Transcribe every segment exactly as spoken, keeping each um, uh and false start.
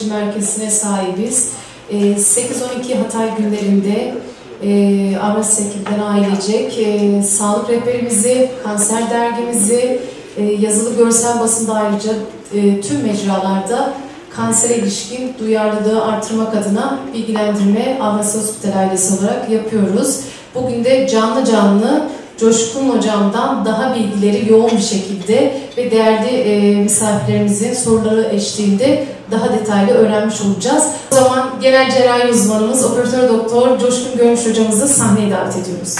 Merkezine sahibiz. sekiz on iki Hatay günlerinde e, Avrasya ekibinden ailecek e, sağlık rehberimizi, kanser dergimizi, e, yazılı görsel basında ayrıca e, tüm mecralarda kansere ilişkin duyarlılığı artırmak adına bilgilendirme Avrasya Hospital ailesi olarak yapıyoruz. Bugün de canlı canlı Coşkun Hocam'dan daha bilgileri yoğun bir şekilde ve değerli e, misafirlerimizin soruları eşliğinde daha detaylı öğrenmiş olacağız. O zaman genel cerrahi uzmanımız Operatör Doktor Coşkun Görmüş hocamızı sahneye davet ediyoruz.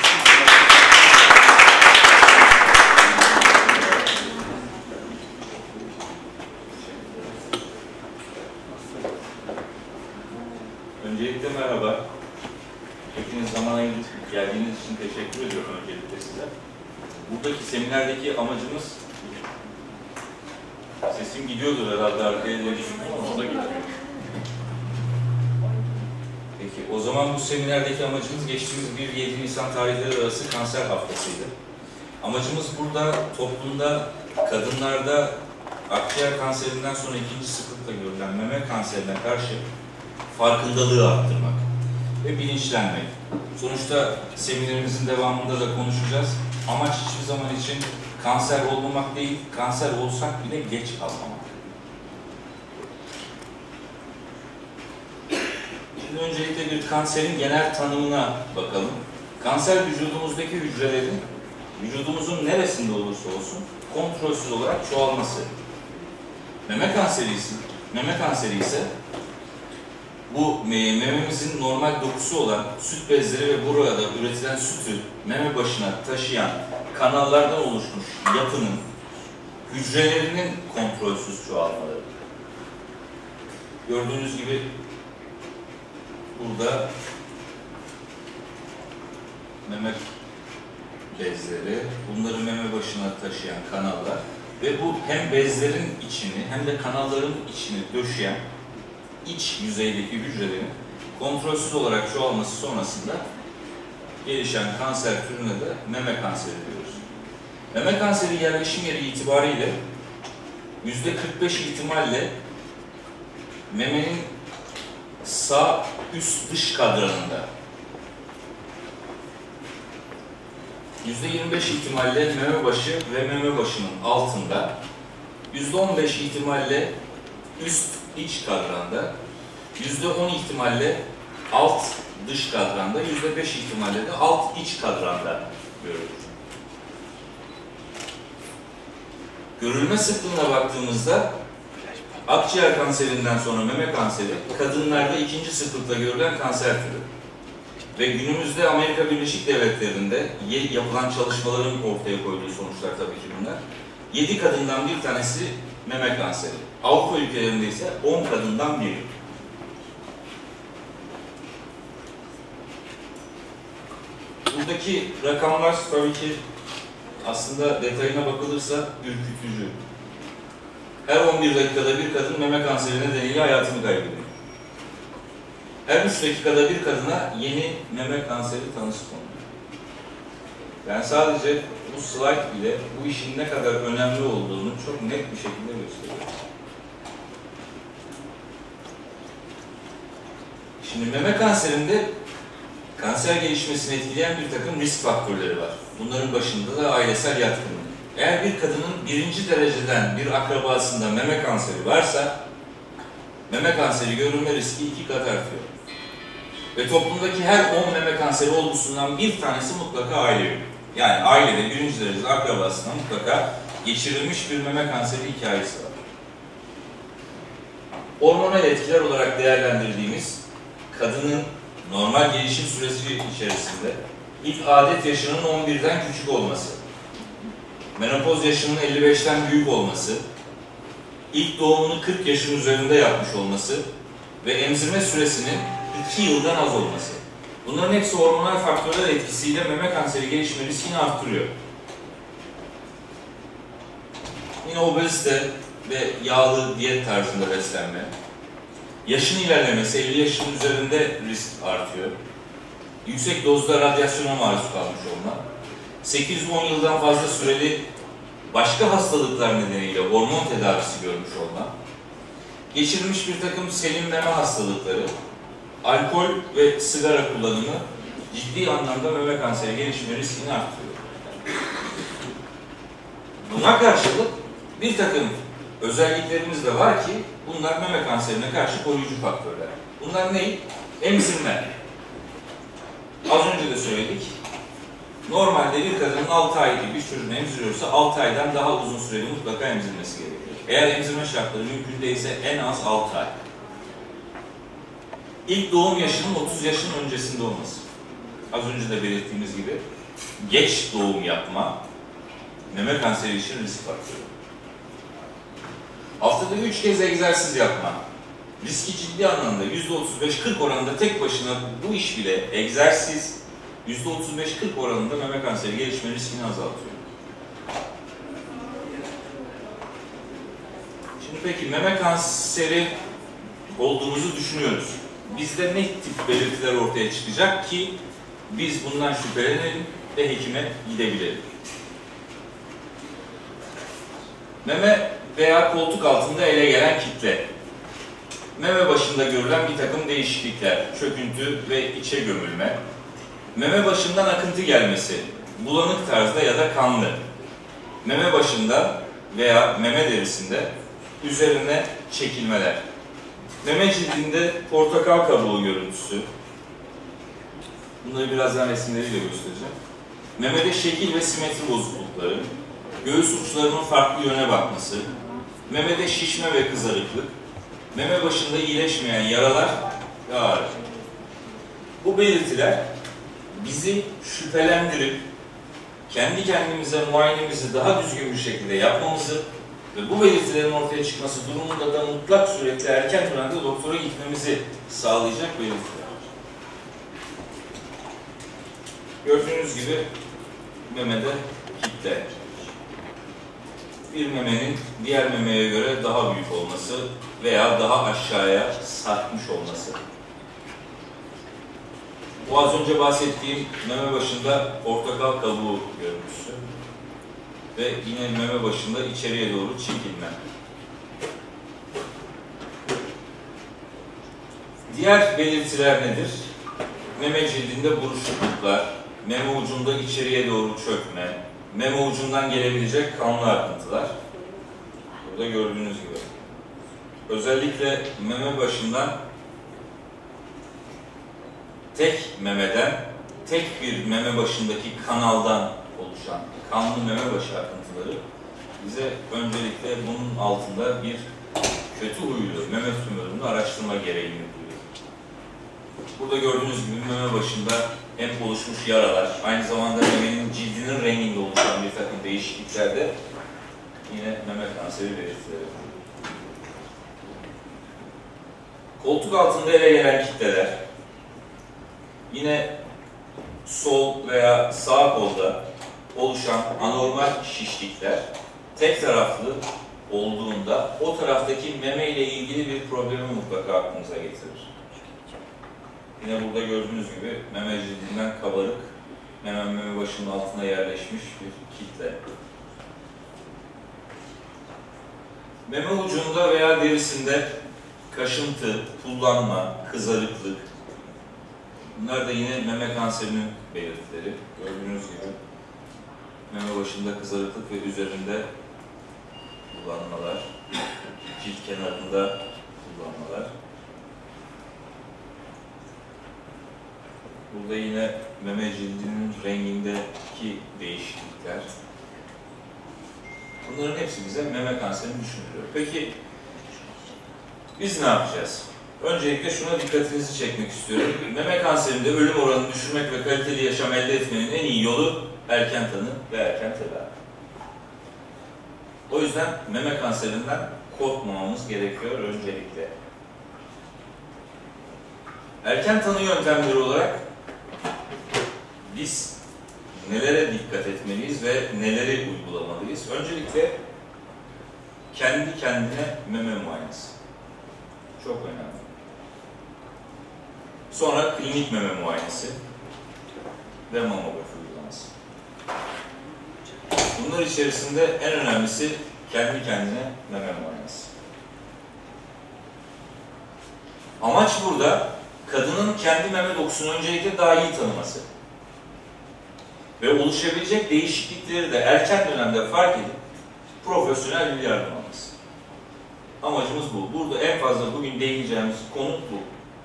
Öncelikle merhaba. Hepiniz zaman ayırıp geldiğiniz için teşekkür ediyorum öncelikle size. Buradaki seminerdeki amacımız, sesim gidiyordur herhalde arkaya diye düşünüyorum ama o da gidiyor. Peki, o zaman bu seminerdeki amacımız geçtiğimiz bir yedi Nisan tarihleri arası kanser haftasıydı. Amacımız burada toplumda, kadınlarda akciğer kanserinden sonra ikinci sıklıkla görülen meme kanserine karşı farkındalığı arttırmak ve bilinçlenmek. Sonuçta seminerimizin devamında da konuşacağız. Amaç hiçbir zaman için kanser olmamak değil, kanser olsak bile geç kalmamak. Şimdi öncelikle bir kanserin genel tanımına bakalım. Kanser vücudumuzdaki hücrelerin vücudumuzun neresinde olursa olsun kontrolsüz olarak çoğalması. Meme kanseri ise, meme kanseri ise bu mememizin normal dokusu olan süt bezleri ve burada üretilen sütü meme başına taşıyan kanallardan oluşmuş yapının hücrelerinin kontrolsüz çoğalmaları. Gördüğünüz gibi burada meme bezleri, bunları meme başına taşıyan kanallar ve bu hem bezlerin içini hem de kanalların içini döşeyen iç yüzeydeki hücrelerin kontrolsüz olarak çoğalması sonrasında gelişen kanser türüne de meme kanseri diyoruz. Meme kanseri yerleşim yeri itibariyle yüzde kırk beş ihtimalle memenin sağ üst dış kadranında, yüzde yirmi beş ihtimalle meme başı ve meme başının altında, yüzde on beş ihtimalle üst iç kadranda, yüzde on ihtimalle alt dış kadranda, yüzde beş ihtimalle de alt iç kadranda görülür. Görülme sıklığına baktığımızda akciğer kanserinden sonra meme kanseri kadınlarda ikinci sıklıkla görülen kanser türü. Ve günümüzde Amerika Birleşik Devletleri'nde yapılan çalışmaların ortaya koyduğu sonuçlar tabii ki bunlar. yedi kadından bir tanesi meme kanseri. Avrupa ülkelerinde ise on kadından biri. Buradaki rakamlar tabii ki aslında detayına bakılırsa ürkütücü. Her on bir dakikada bir kadın meme kanseri nedeniyle hayatını kaybediyor. Her üç dakikada bir kadına yeni meme kanseri tanısı konuluyor. Yani sadece bu slide bile bu işin ne kadar önemli olduğunu çok net bir şekilde gösteriyor. Şimdi meme kanserinde kanser gelişmesini etkileyen bir takım risk faktörleri var. Bunların başında da ailesel yatkınlık. Eğer bir kadının birinci dereceden bir akrabasında meme kanseri varsa, meme kanseri görülme riski iki kat artıyor. Ve toplumdaki her on meme kanseri olgusundan bir tanesi mutlaka aile. Yani ailede birinci derecede akrabasına mutlaka geçirilmiş bir meme kanseri hikayesi var. Hormonal etkiler olarak değerlendirdiğimiz kadının normal gelişim süresi içerisinde ilk adet yaşının on birden küçük olması, menopoz yaşının elli beşten büyük olması, ilk doğumunu kırk yaşın üzerinde yapmış olması ve emzirme süresinin iki yıldan az olması. Bunların hepsi hormonal faktörler etkisiyle meme kanseri gelişme riskini arttırıyor. Yine obezite ve yağlı diyet tarzında beslenme, yaşın ilerlemesi, elli yaşın üzerinde risk artıyor. Yüksek dozda radyasyona maruz kalmış olma, sekiz on yıldan fazla süreli başka hastalıklar nedeniyle hormon tedavisi görmüş olma, geçirilmiş bir takım selim meme hastalıkları, alkol ve sigara kullanımı ciddi anlamda meme kanseri gelişme riskini arttırıyor. Buna karşılık bir takım özelliklerimiz de var ki bunlar meme kanserine karşı koruyucu faktörler. Bunlar ne? Emzirme. Az önce de söyledik. Normalde bir kadının altı aylık bir çocuğunu emziriyorsa altı aydan daha uzun süreli mutlaka emzirmesi gerekiyor. Eğer emzirme şartları mümkün değilse en az altı ay. İlk doğum yaşının otuz yaşın öncesinde olması. Az önce de belirttiğimiz gibi geç doğum yapma meme kanseri için risk faktörü. Haftada üç kez egzersiz yapma. Riski ciddi anlamda yüzde otuz beş kırk oranında tek başına bu iş bile egzersiz yüzde otuz beş kırk oranında meme kanseri gelişme riskini azaltıyor. Şimdi peki meme kanseri olduğumuzu düşünüyoruz. Bizde ne tip belirtiler ortaya çıkacak ki biz bundan şüphelenelim ve hekime gidebilelim? Meme veya koltuk altında ele gelen kitle. Meme başında görülen bir takım değişiklikler, çöküntü ve içe gömülme. Meme başından akıntı gelmesi, bulanık tarzda ya da kanlı. Meme başında veya meme derisinde üzerine çekilmeler. Meme cildinde portakal kabuğu görüntüsü. Bunları birazdan resimleriyle göstereceğim. Memede şekil ve simetri bozuklukları, göğüs uçlarının farklı yöne bakması, memede şişme ve kızarıklık, meme başında iyileşmeyen yaralar ve ağrı. Bu belirtiler bizi şüphelendirip kendi kendimize muayenemizi daha düzgün bir şekilde yapmamızı ve bu belirtilerin ortaya çıkması durumunda da mutlak suretle erken dönemde doktora gitmemizi sağlayacak belirtiler. Gördüğünüz gibi memede kitle. Bir memenin diğer memeye göre daha büyük olması veya daha aşağıya sarkmış olması. Bu az önce bahsettiğim meme başında portakal kabuğu görüntüsü ve yine meme başında içeriye doğru çekilme. Diğer belirtiler nedir? Meme cildinde buruşukluklar, meme ucunda içeriye doğru çökme, meme ucundan gelebilecek kanlı akıntılar. Burada gördüğünüz gibi. Özellikle meme başından tek memeden, tek bir meme başındaki kanaldan oluşan kanlı meme başı akıntıları bize öncelikle bunun altında bir kötü huylu meme tümörünü araştırma gereğini duyuyor. Burada gördüğünüz gibi meme başında hem oluşmuş yaralar, aynı zamanda memenin cildinin renginde oluşan bir takım değişikliklerde yine meme kanseri belirtileri. Koltuk altında ele gelen kitleler, yine sol veya sağ kolda oluşan anormal şişlikler tek taraflı olduğunda o taraftaki meme ile ilgili bir problemi mutlaka aklınıza getirir. Yine burada gördüğünüz gibi meme cildinden kabarık, hemen meme başının altına yerleşmiş bir kitle. Meme ucunda veya derisinde kaşıntı, pullanma, kızarıklık, bunlar da yine meme kanserinin belirtileri. Gördüğünüz gibi meme başında kızarıklık ve üzerinde pullanmalar, cilt kenarında pullanmalar. Burada yine meme cildinin rengindeki değişiklikler. Bunların hepsi bize meme kanserini düşündürüyor. Peki biz ne yapacağız? Öncelikle şuna dikkatinizi çekmek istiyorum. Meme kanserinde ölüm oranını düşürmek ve kaliteli yaşam elde etmenin en iyi yolu erken tanı ve erken tedavi. O yüzden meme kanserinden korkmamamız gerekiyor öncelikle. Erken tanı yöntemleri olarak biz nelere dikkat etmeliyiz ve neleri uygulamalıyız? Öncelikle kendi kendine meme muayenesi. Çok önemli. Sonra klinik meme muayenesi ve mamografi uygulaması. Bunlar içerisinde en önemlisi kendi kendine meme muayenesi. Amaç burada kadının kendi meme dokusunu öncelikle daha iyi tanıması ve oluşabilecek değişiklikleri de erken dönemde fark edip profesyonel bir yardım alması. Amacımız bu. Burada en fazla bugün değineceğimiz konu bu.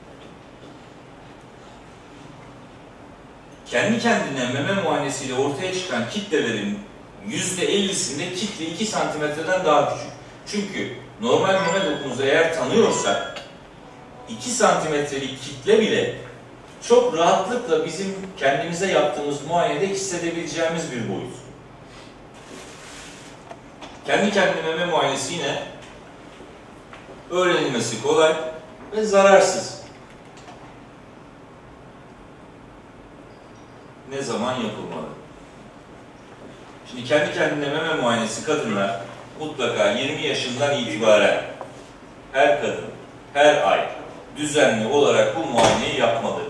Kendi kendine meme muayenesiyle ortaya çıkan kitlelerin yüzde ellisinde kitle iki santimetreden daha küçük. Çünkü normal meme dokumuzu eğer tanıyorsak iki santimetrelik kitle bile çok rahatlıkla bizim kendimize yaptığımız muayenede hissedebileceğimiz bir boyut. Kendi kendine meme muayenesi yine öğrenilmesi kolay ve zararsız. Ne zaman yapılmalı? Şimdi kendi kendine meme muayenesi kadınlar mutlaka yirmi yaşından itibaren her kadın, her ay düzenli olarak bu muayeneyi yapmalı.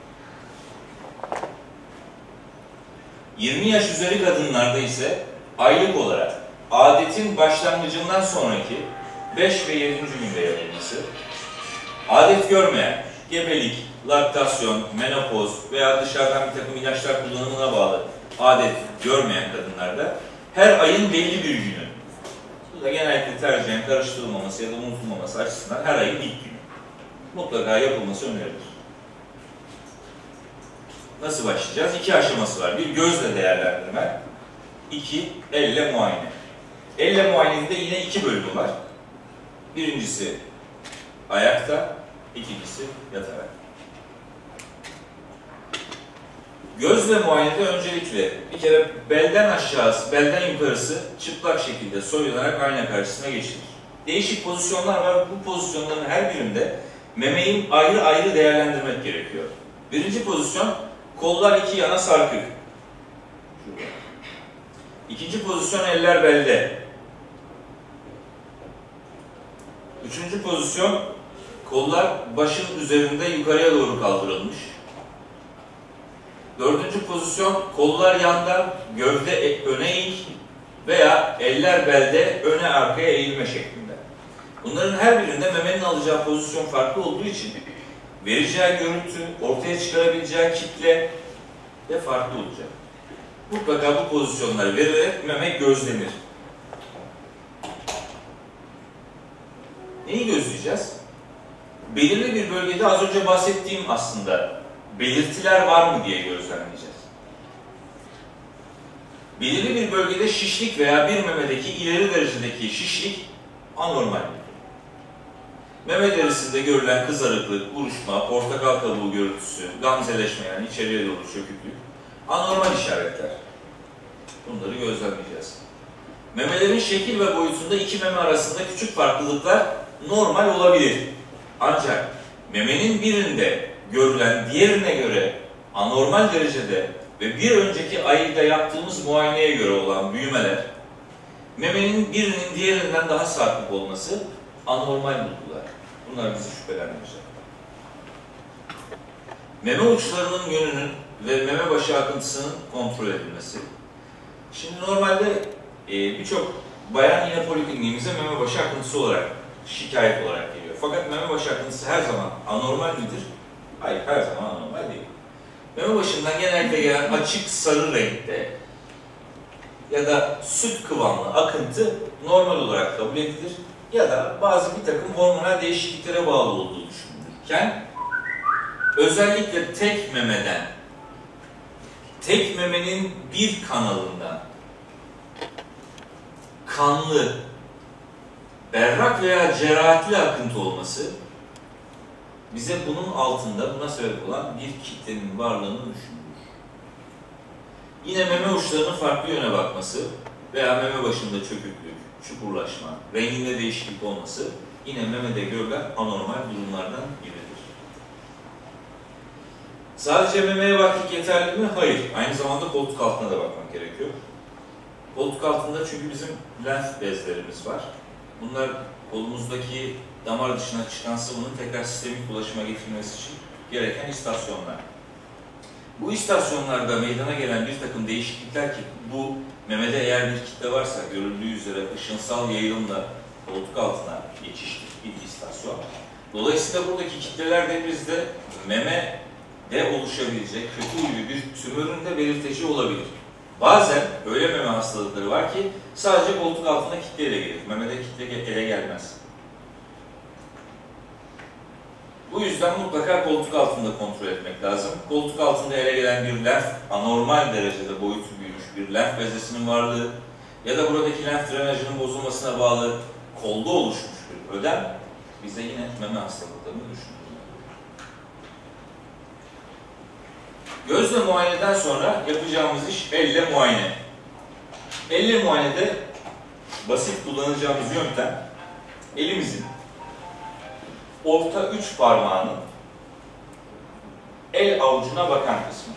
yirmi yaş üzeri kadınlarda ise aylık olarak adetin başlangıcından sonraki beş ve yedinci günde yapılması, adet görmeyen, gebelik, laktasyon, menopoz veya dışarıdan bir takım ilaçlar kullanımına bağlı adet görmeyen kadınlarda her ayın belli bir günü, bu da genellikle tercihen karıştırılmaması ya da unutulmaması açısından her ayın ilk günü mutlaka yapılması önerilir. Nasıl başlayacağız? İki aşaması var. Bir, gözle değerlendirme. İki, elle muayene. Elle muayenenin de yine iki bölümü var. Birincisi ayakta, ikincisi yatarak. Gözle muayenede öncelikle bir kere belden aşağısı, belden yukarısı çıplak şekilde soyularak ayna karşısına geçilir. Değişik pozisyonlar var. Bu pozisyonların her birinde memeyi ayrı ayrı değerlendirmek gerekiyor. Birinci pozisyon, kollar iki yana sarkık. Şurada. İkinci pozisyon, eller belde. Üçüncü pozisyon, kollar başın üzerinde yukarıya doğru kaldırılmış. Dördüncü pozisyon, kollar yandan, gövde öne eğik veya eller belde öne arkaya eğilme şeklinde. Bunların her birinde memenin alacağı pozisyon farklı olduğu için vereceği görüntü, ortaya çıkarabileceği kitle de farklı olacak. Mutlaka bu pozisyonları verilerek meme gözlenir. Neyi gözleyeceğiz? Belirli bir bölgede az önce bahsettiğim aslında belirtiler var mı diye gözlemleyeceğiz. Belirli bir bölgede şişlik veya bir memedeki ileri derecedeki şişlik anormal. Meme derisinde görülen kızarıklık, buruşma, portakal kabuğu görüntüsü, gamzeleşme yani içeriye doğru çöküklük anormal işaretler. Bunları gözlemleyeceğiz. Memelerin şekil ve boyutunda iki meme arasında küçük farklılıklar normal olabilir. Ancak memenin birinde görülen diğerine göre anormal derecede ve bir önceki ayda yaptığımız muayeneye göre olan büyümeler, memenin birinin diğerinden daha sarkık olması anormal bulgular. Bunlar bizi şüphelendirecek. Meme uçlarının yönünün ve meme başı akıntısının kontrol edilmesi. Şimdi normalde e, birçok bayan yine polikliniğimize meme başı akıntısı olarak, şikayet olarak geliyor. Fakat meme başı akıntısı her zaman anormal midir? Hayır, her zaman anormal değil. Meme başından genellikle gelen açık sarı renkte ya da süt kıvamlı akıntı normal olarak kabul edilir ya da bazı bir takım hormonal değişikliklere bağlı olduğu düşünülürken özellikle tek memeden, tek memenin bir kanalından kanlı, berrak veya cerahatli akıntı olması bize bunun altında buna sebep olan bir kitlenin varlığını düşündürür. Yine meme uçlarının farklı yöne bakması veya meme başında çöküklük, çukurlaşma, renginde değişiklik olması yine memede görülen anormal durumlardan biridir. Sadece memeye baktık yeterli mi? Hayır. Aynı zamanda koltuk altına da bakmak gerekiyor. Koltuk altında çünkü bizim lenf bezlerimiz var. Bunlar kolumuzdaki damar dışına çıkan sıvının tekrar sistemik ulaşıma getirilmesi için gereken istasyonlar. Bu istasyonlarda meydana gelen bir takım değişiklikler ki bu memede eğer bir kitle varsa görüldüğü üzere ışınsal yayılımla koltuk altına geçişli bir istasyon. Dolayısıyla buradaki kitleler de bizde memede oluşabilecek kötü huylu bir tümörün de belirteci olabilir. Bazen öyle meme hastalıkları var ki sadece koltuk altında kitleyle gelir. Memede kitle ele gelmez. Bu yüzden mutlaka koltuk altında kontrol etmek lazım. Koltuk altında ele gelen bir lenf, anormal derecede boyutu büyümüş bir lenf bezesinin varlığı ya da buradaki lenf drenajının bozulmasına bağlı kolda oluşmuş bir ödem bize yine meme hastalıklarını düşündürüyor. Gözle muayeneden sonra yapacağımız iş elle muayene. Elle muayenede basit kullanacağımız yöntem elimizin orta üç parmağının el avucuna bakan kısmı.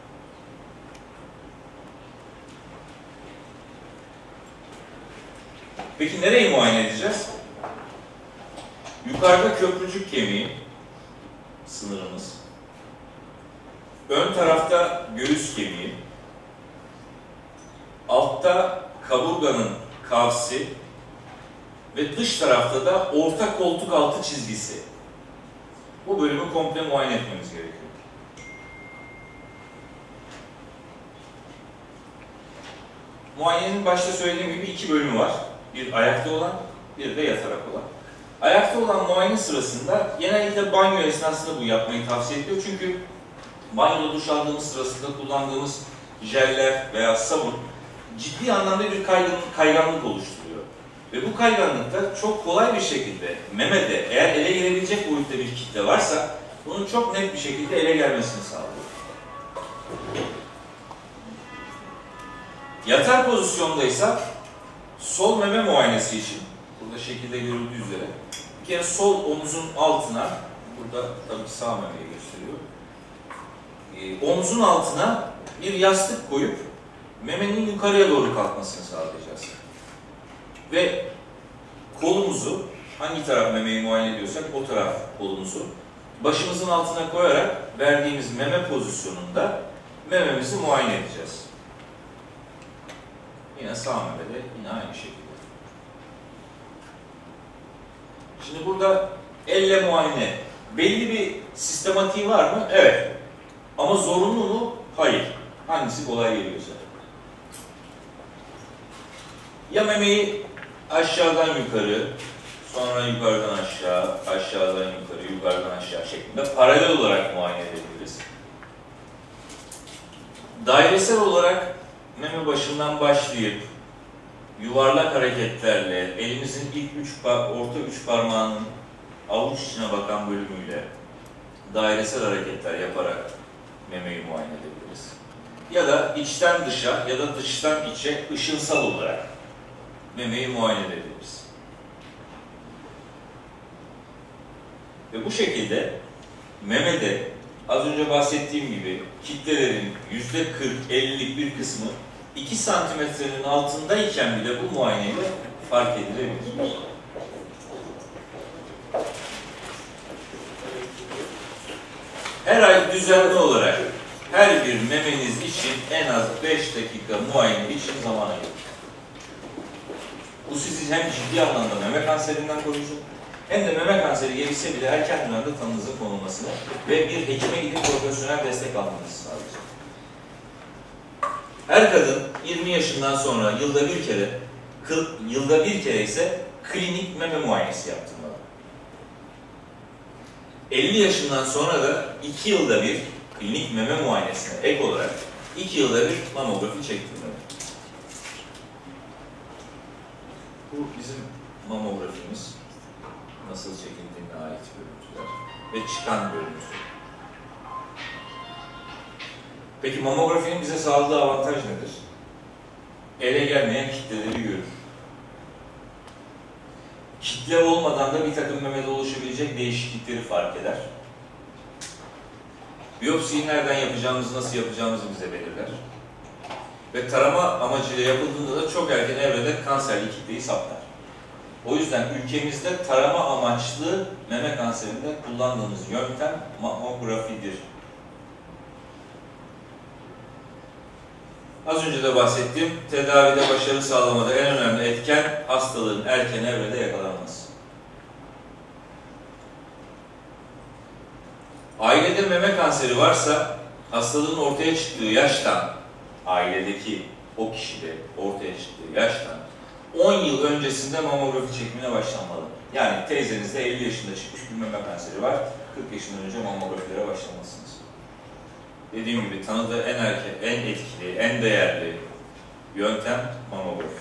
Peki nereyi muayene edeceğiz? Yukarıda köprücük kemiği sınırımız. Ön tarafta göğüs kemiği. Altta kaburganın kavsi. Ve dış tarafta da orta koltuk altı çizgisi. Bu bölümü komple muayene etmemiz gerekiyor. Muayenenin başta söylediğim gibi iki bölümü var. Bir ayakta olan, bir de yatarak olan. Ayakta olan muayene sırasında genellikle banyo esnasında bu yapmayı tavsiye ediyor. Çünkü banyoda duş aldığımız sırasında kullandığımız jeller veya sabun ciddi anlamda bir kayganlık, kayganlık oluşturuyor. Ve bu kayganlıkta çok kolay bir şekilde memede eğer ele gelebilecek boyutta bir kitle varsa bunun çok net bir şekilde ele gelmesini sağlıyor. Yatar pozisyondaysa sol meme muayenesi için burada şekilde görüldüğü üzere bir kere sol omuzun altına, burada tabii sağ memeyi gösteriyor, e, omuzun altına bir yastık koyup memenin yukarıya doğru kalkmasını sağlayacağız. Ve kolumuzu, hangi taraf memeyi muayene ediyorsak o taraf kolumuzu başımızın altına koyarak verdiğimiz meme pozisyonunda mememizi muayene edeceğiz. Yine sağ memede yine aynı şekilde. Şimdi burada elle muayene belli bir sistematiği var mı? Evet. Ama zorunlu mu? Hayır. Hangisi kolay geliyorsa. Ya memeyi aşağıdan yukarı, sonra yukarıdan aşağı, aşağıdan yukarı, yukarıdan aşağı şeklinde paralel olarak muayene edebiliriz. Dairesel olarak meme başından başlayıp yuvarlak hareketlerle elimizin ilk üç, orta üç parmağının avuç içine bakan bölümüyle dairesel hareketler yaparak memeyi muayene edebiliriz. Ya da içten dışa ya da dıştan içe ışınsal olarak memeyi muayene edebiliriz. Ve bu şekilde memede az önce bahsettiğim gibi kitlelerin yüzde kırk ellilik bir kısmı iki santimetrenin altındayken bile bu muayeneyle fark edilebilir. Her ay düzenli olarak her bir memeniz için en az beş dakika muayene için zaman ayırın. Bu sizi hem ciddi anlamda meme kanserinden koruyacak, hem de meme kanseri gelirse bile erken dönemde tanınızın konulmasını ve bir hekime gidip profesyonel destek almanızı sağlayacak. Her kadın yirmi yaşından sonra yılda bir kere, yılda bir kere ise klinik meme muayenesi yaptırmalı. elli yaşından sonra da iki yılda bir klinik meme muayenesine ek olarak iki yılda bir mamografi çektirmeli. Bu bizim mamografimiz, nasıl çekildiğine ait görüntüler ve çıkan görüntü. Peki mamografinin bize sağladığı avantaj nedir? Ele gelmeyen kitleleri görür. Kitle olmadan da bir takım memede oluşabilecek değişiklikleri fark eder. Biyopsiyi nereden yapacağımızı, nasıl yapacağımızı bize belirler. Ve tarama amacıyla yapıldığında da çok erken evrede kanserli kitleyi saptar. O yüzden ülkemizde tarama amaçlı meme kanserinde kullandığımız yöntem mamografidir. Az önce de bahsettiğim tedavide başarı sağlamada en önemli etken hastalığın erken evrede yakalanması. Ailede meme kanseri varsa hastalığın ortaya çıktığı yaştan, ailedeki o kişide ortaya çıktığı yaştan on yıl öncesinde mamografi çekimine başlanmalı. Yani teyzenizde elli yaşında çıkmış bir meme kanseri var, kırk yaşından önce mamografilere başlamalısınız. Dediğim gibi tanıdığı en erken, en etkili, en değerli yöntem mamografi.